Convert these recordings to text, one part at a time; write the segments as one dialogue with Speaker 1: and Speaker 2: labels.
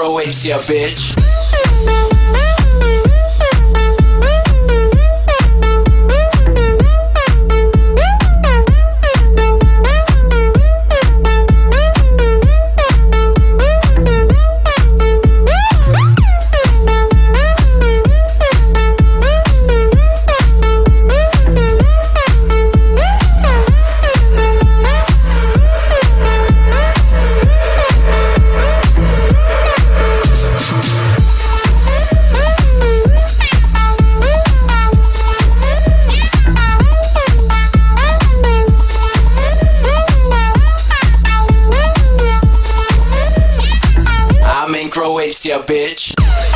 Speaker 1: Croatia, bitch. Croatia, bitch.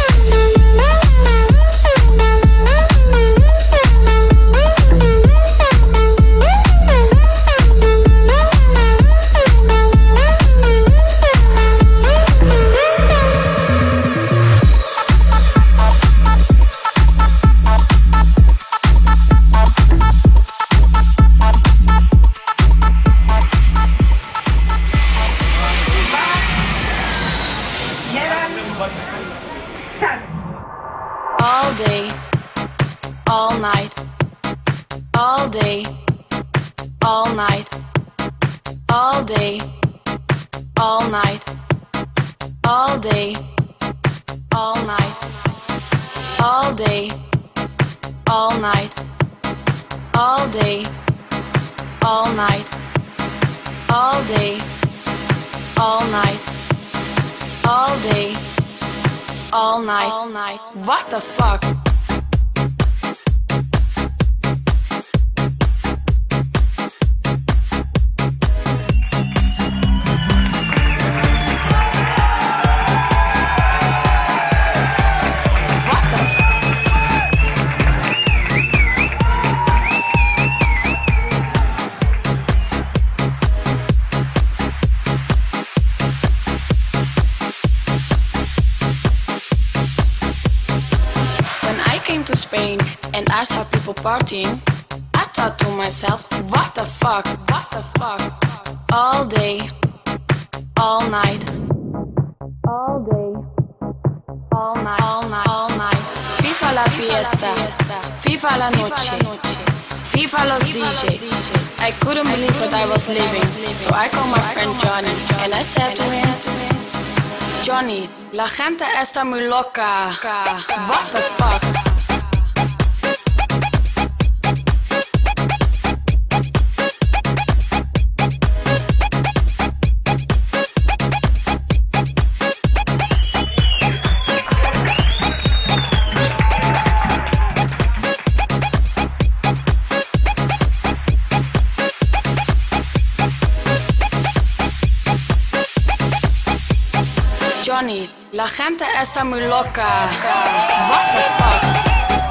Speaker 2: All day, all night, all day, all night, all day, all night, all day, all night, all day, all night, all day, all night, all day, all night, all day, all night, what the fuck? To Spain and I saw people partying, I thought to myself, what the fuck, what the fuck? All day, all night, all day, all night, all night, all night. FIFA la fiesta, FIFA la noche, FIFA los DJ. I couldn't believe what I was living, so I called my friend Johnny and I said to him, Johnny, la gente está muy loca. What the fuck? Johnny, la gente está muy loca. What the fuck?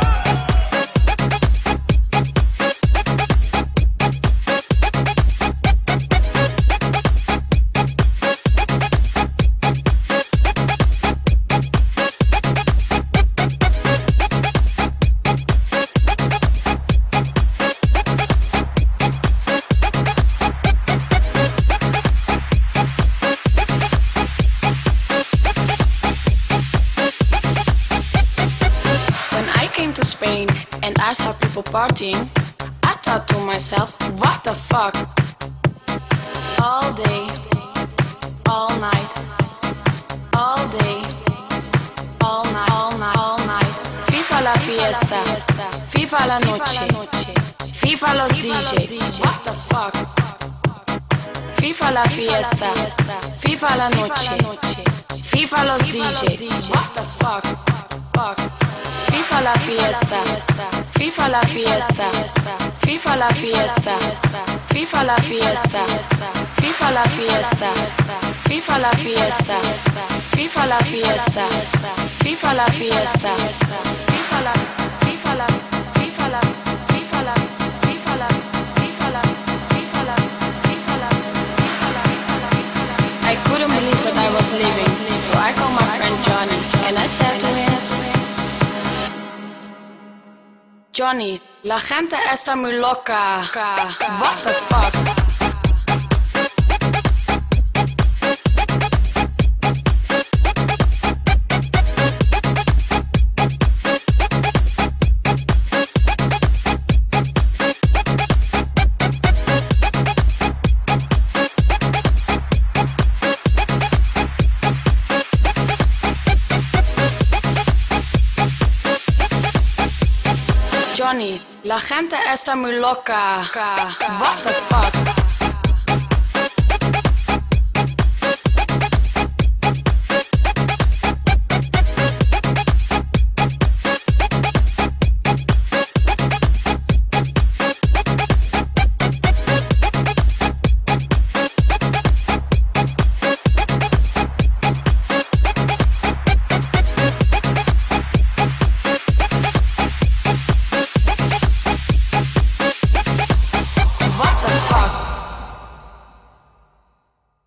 Speaker 2: To Spain and I saw people partying, I thought to myself, what the fuck? All day, all night, all day, all night, all night, all night. FIFA la fiesta, FIFA la noche, FIFA los DJ. What the fuck? FIFA la fiesta, FIFA la noche, FIFA los DJ. What the fuck? Fuck. FIFA la fiesta, FIFA la fiesta, FIFA la fiesta, FIFA la fiesta, FIFA la fiesta, FIFA la fiesta, FIFA la fiesta, FIFA la fiesta, FIFA la, FIFA la, FIFA la, FIFA la, FIFA la, FIFA la, FIFA la, FIFA la, I couldn't believe what I was living, so I called my friend Johnny and I said to him, Johnny, la gente está muy loca. What the fuck? Johnny, la gente está muy loca. What the fuck?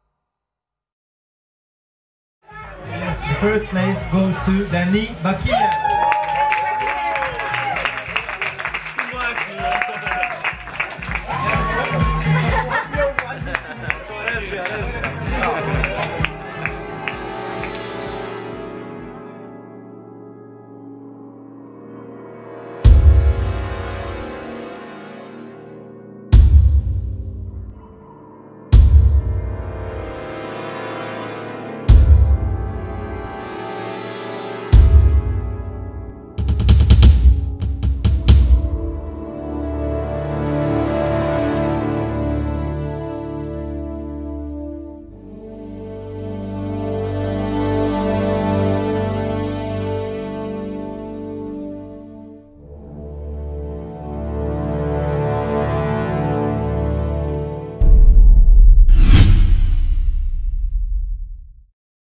Speaker 3: First place goes to Danny Bakila.